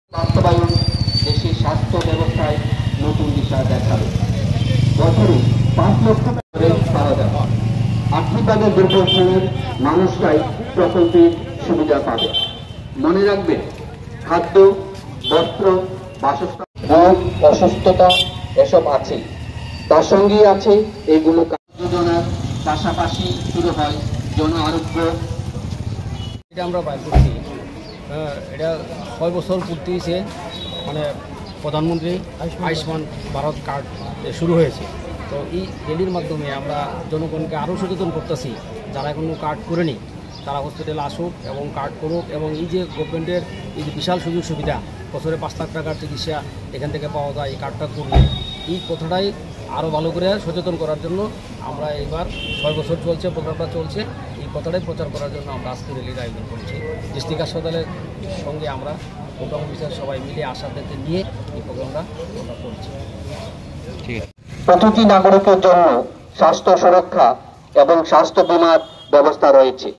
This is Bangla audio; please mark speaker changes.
Speaker 1: বাস্তবায়ন দেশের স্বাস্থ্য ব্যবস্থায় নতুন দিশা দেখাবে। বছরে 5 লক্ষ করে পাওয়া যাবে। আর্থিকভাবে দুর্বল শ্রেণীর মানুষরাই প্রকল্পের সুবিধা পাবে। মনে রাখবেন, খাদ্য, বস্ত্র, বাসস্থান, রোগ, অসুস্থতা এসব আছে, তার সঙ্গেই আছে এইগুলো যোজনার পাশাপাশি শুরু হয় জন আরোগ্য।
Speaker 2: এটা আমরা বাইর করছি, এটা 6 বছর পূর্তি হয়েছে, মানে প্রধানমন্ত্রী আয়ুষ্মান ভারত কার্ড শুরু হয়েছে। তো এই র্যালির মাধ্যমে আমরা জনগণকে আরও সচেতন করতেছি, যারা এখনও কার্ড করেনি তারা হসপিটালে আসুক এবং কার্ড করুক। এবং এই যে গভর্নমেন্টের এই যে বিশাল সুযোগ সুবিধা, বছরে 5 লাখ টাকার চিকিৎসা এখান থেকে পাওয়া যায় এই কার্ডটা করলে, এই কথাটাই আরও ভালো করে সচেতন করার জন্য আমরা এবার 6 বছর চলছে, প্রোগ্রামটা চলছে, এই কথাটাই প্রচার করার জন্য আমরা আজকে র্যালির আয়োজন করছি। ডিস্ট্রিক্ট হাসপাতালের সঙ্গে আমরা প্রোগ্রাম অফিসার সবাই মিলে আশাদেরকে নিয়ে এই প্রোগ্রামটা আমরা করছি।
Speaker 1: প্রতিটি নাগরিকের জন্য স্বাস্থ্য সুরক্ষা এবং স্বাস্থ্য বীমার ব্যবস্থা রয়েছে।